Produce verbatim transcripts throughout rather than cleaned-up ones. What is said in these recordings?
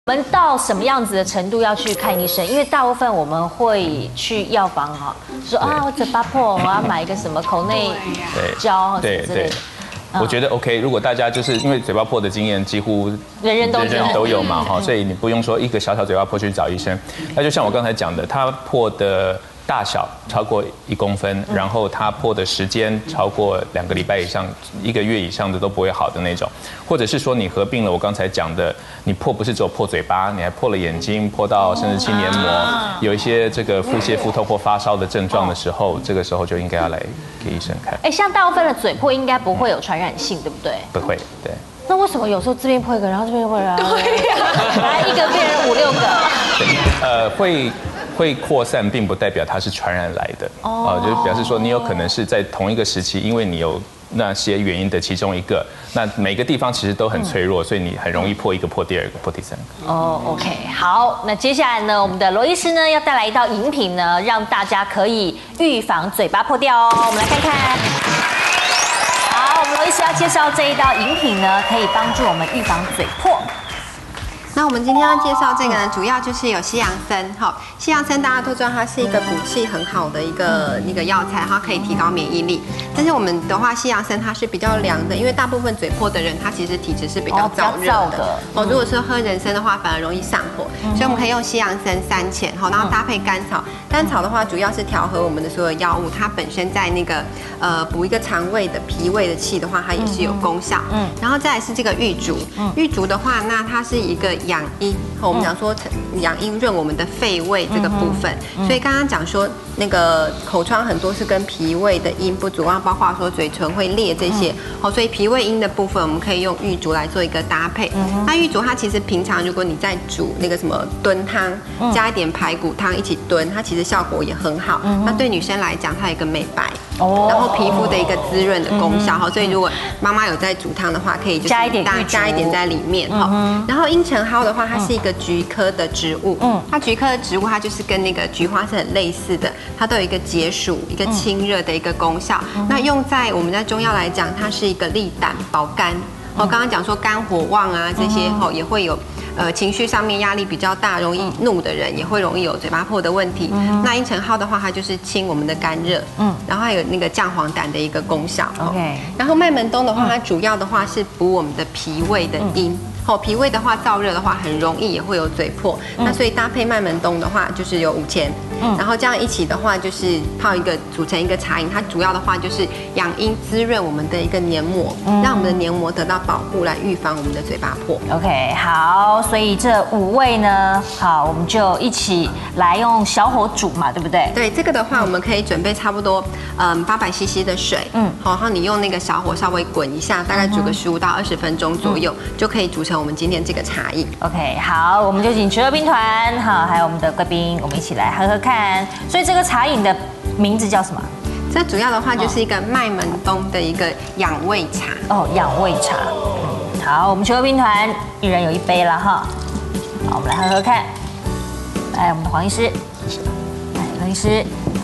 我们到什么样子的程度要去看医生？因为大部分我们会去药房哈，说啊我嘴巴破，我要买一个什么口内胶对之类的。 我觉得 OK， 如果大家就是因为嘴巴破的经验几乎人人都有， 人人都有嘛哈，所以你不用说一个小小嘴巴破去找医生。那就像我刚才讲的，它破的大小超过一公分，然后它破的时间超过两个礼拜以上、一个月以上的都不会好的那种，或者是说你合并了我刚才讲的，你破不是只有破嘴巴，你还破了眼睛，破到甚至筋黏膜，有一些这个腹泻、腹痛或发烧的症状的时候，这个时候就应该要来给医生看。 哎，像大部分的嘴破应该不会有传染性，对不对？ 不会，对。 那为什么有时候这边破一个，然后这边破一个？对呀，来一个病人五六个。 呃，会。会扩散，并不代表它是传染来的哦，就是表示说你有可能是在同一个时期，因为你有那些原因的其中一个，那每个地方其实都很脆弱，所以你很容易破一个、破第二个、破第三个。 哦 ，OK， 好，那接下来呢，我们的罗医师呢要带来一道饮品呢，让大家可以预防嘴巴破掉哦。我们来看看。好，我们罗医师要介绍这一道饮品呢，可以帮助我们预防嘴破。 那我们今天要介绍这个呢，主要就是有西洋参。好，西洋参大家都知道它是一个补气很好的一个一个药材，它可以提高免疫力。但是我们的话，西洋参它是比较凉的，因为大部分嘴破的人，他其实体质是比较燥热的。哦，如果是喝人参的话，反而容易上火。所以我们可以用西洋参三钱，好，然后搭配甘草。甘草的话，主要是调和我们的所有药物，它本身在那个呃补一个肠胃的脾胃的气的话，它也是有功效。嗯，然后再来是这个玉竹。玉竹的话，那它是一个养阴，我们讲说养阴润我们的肺胃这个部分，所以刚刚讲说那个口疮很多是跟脾胃的阴不足啊，包括说嘴唇会裂这些，好，所以脾胃阴的部分我们可以用玉竹来做一个搭配。那玉竹它其实平常如果你在煮那个什么炖汤，加一点排骨汤一起炖，它其实效果也很好。那对女生来讲，它有一个美白，然后皮肤的一个滋润的功效，哈，所以如果妈妈有在煮汤的话，可以就是加一点加一点在里面哈。然后阴沉蒿的话，它是一个菊科的植物，嗯，它菊科的植物它就是跟那个菊花是很类似的，它都有一个解暑、一个清热的一个功效。那用在我们在中药来讲，它是一个利胆保肝。我刚刚讲说肝火旺啊，这些吼也会有。呃，情绪上面压力比较大，容易怒的人也会容易有嘴巴破的问题。嗯、那阴沉蒿的话，它就是清我们的肝热，嗯，然后还有那个降黄疸的一个功效。OK， 然后麦门冬的话，它主要的话是补我们的脾胃的阴。哦，脾胃的话燥热的话，很容易也会有嘴破。嗯、那所以搭配麦门冬的话，就是有五钱。嗯，然后这样一起的话，就是泡一个煮成一个茶饮。它主要的话就是养阴滋润我们的一个黏膜，嗯、让我们的黏膜得到保护，来预防我们的嘴巴破。 OK， 好，所以这五味呢，好，我们就一起来用小火煮嘛，对不对？ 对，这个的话，我们可以准备差不多嗯八百 C C 的水，嗯，好，然后你用那个小火稍微滚一下，大概煮个十五到二十分钟左右，嗯、就可以煮成我们今天这个茶饮。 OK， 好，我们就请全乐兵团好，还有我们的贵宾，我们一起来喝喝看。所以这个茶饮的名字叫什么？ 这主要的话就是一个麦门冬的一个养胃茶。 哦，养胃茶。好，我们全乐兵团一人有一杯了哈。好，我们来喝喝看。来，我们的黄医师，谢谢。来，黄医师。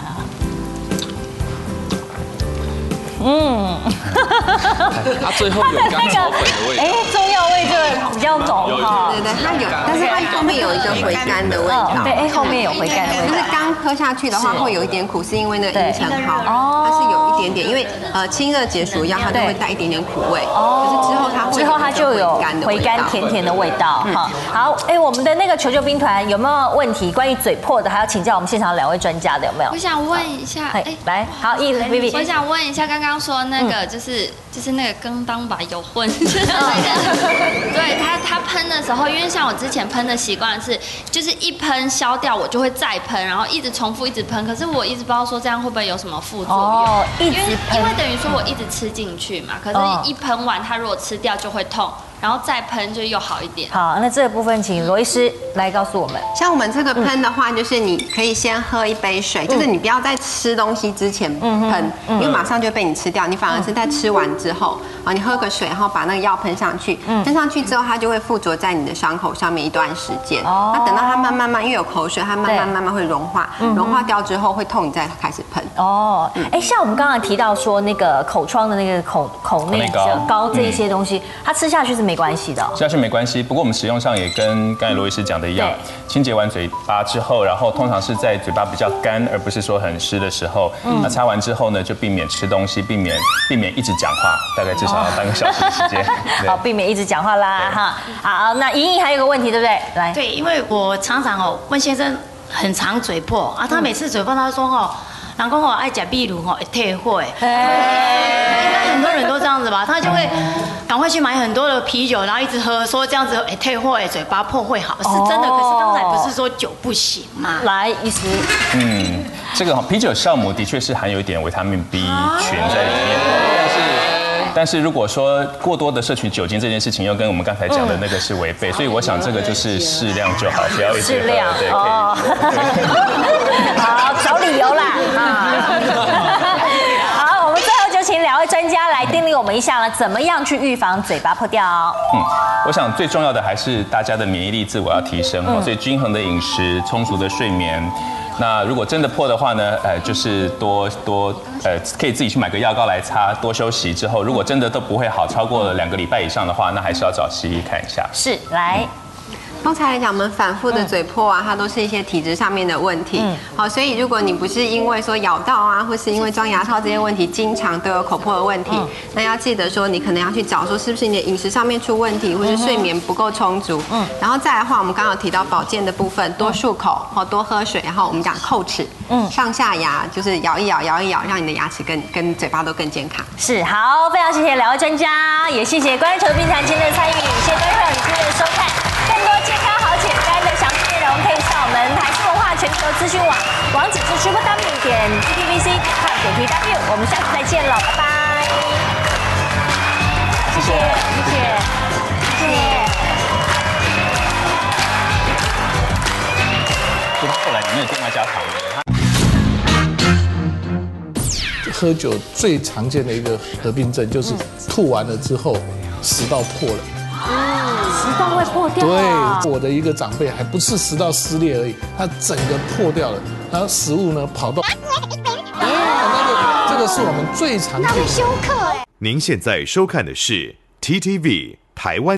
嗯， 它最后有甘草粉的味道， 哎，中药味就比较浓哈。 对对，它有，但是它后面有一个回甘的味道。 对，哎，后面有回甘的味道。 就是刚喝下去的话，会有一点苦，是因为那个阴沉蒿，它是有一点点，因为呃清热解暑药，它都会带一点点苦味。哦。可是之后它之后它就有回甘甜甜的味道哈。好，哎，我们的那个求救兵团有没有问题？关于嘴破的，还要请教我们现场两位专家的有没有？ 我想问一下，哎， 来，好，一 Vivi， 我想问一下刚刚。说那个就是就是那个跟当吧有混，就是那个，对他他喷的时候，因为像我之前喷的习惯是，就是一喷消掉我就会再喷，然后一直重复一直喷，可是我一直不知道说这样会不会有什么副作用，哦、因为因为等于说我一直吃进去嘛，可是一喷完它如果吃掉就会痛。然后再喷就又好一点。 好，那这个部分请罗医师来告诉我们。 像我们这个喷的话，就是你可以先喝一杯水，嗯、就是你不要在吃东西之前喷，嗯嗯、因为马上就被你吃掉。你反而是在吃完之后，啊，你喝个水，然后把那个药喷上去，嗯、喷上去之后，它就会附着在你的伤口上面一段时间。哦。那等到它慢慢慢，因为有口水，它慢慢慢慢会融化，融化掉之后会痛，你再开始喷。 哦。哎，像我们刚刚提到说那个口疮的那个口口内膏这一些东西，它吃下去是没关系的、哦。 吃下去没关系，不过我们使用上也跟刚才罗医师讲的一样，清洁完嘴巴之后，然后通常是在嘴巴比较干，而不是说很湿的时候，嗯、那擦完之后呢，就避免吃东西，避免避免一直讲话，大概至少要半个小时的时间。 好，避免一直讲话啦，哈。好，那莹莹还有个问题，对不对？来， 对，因为我常常哦问先生很常嘴破啊，他每次嘴破他说哦。人讲我爱吃秘鲁吼，会退火哎，应该很多人都这样子吧？他就会赶快去买很多的啤酒，然后一直喝，说这样子哎退火哎，嘴巴破会好，是真的。可是刚才不是说酒不行吗？ 来，医师， 嗯，这个啤酒酵母的确是含有一点维他命 B 群在里面，但是。但是如果说过多的摄取酒精这件事情，又跟我们刚才讲的那个是违背，所以我想这个就是适量就好，不要一直喝。对，可以。 好，找理由啦啊！好，我们最后就请两位专家来叮咛我们一下了，怎么样去预防嘴巴破掉？ 嗯，我想最重要的还是大家的免疫力自我要提升哦，所以均衡的饮食、充足的睡眠。那如果真的破的话呢，呃，就是多多呃，可以自己去买个药膏来擦，多休息之后，如果真的都不会好，超过了两个礼拜以上的话，那还是要找西医看一下。 是，来。嗯通常来讲，我们反复的嘴破啊，它都是一些体质上面的问题。嗯，好，所以如果你不是因为说咬到啊，或是因为装牙套这些问题，经常都有口破的问题，嗯、那要记得说，你可能要去找说是不是你的饮食上面出问题，或是睡眠不够充足。嗯，然后再来的话，我们刚刚有提到保健的部分，多漱口，或多喝水，然后我们讲叩齿，嗯，上下牙就是咬一咬，咬一咬，让你的牙齿跟跟嘴巴都更健康。 是，好，非常谢谢两位专家，也谢谢关于球冰谈今天的参与，谢谢观众朋友你今天的收看，更多健康好简单的详细内容可以上我们台视文化全球资讯网，网址是 triple w 点 t t v c 点 t w， 我们下次再见了，拜拜。谢谢，谢谢，谢谢。 就后来你没有另外加糖的。 喝酒最常见的一个合并症就是吐完了之后食道破了。 食道会破掉、啊。 对，我的一个长辈还不是食道撕裂而已，他整个破掉了，然后食物呢跑到，那个这个是我们最常见的。 您现在收看的是 T T V 台湾。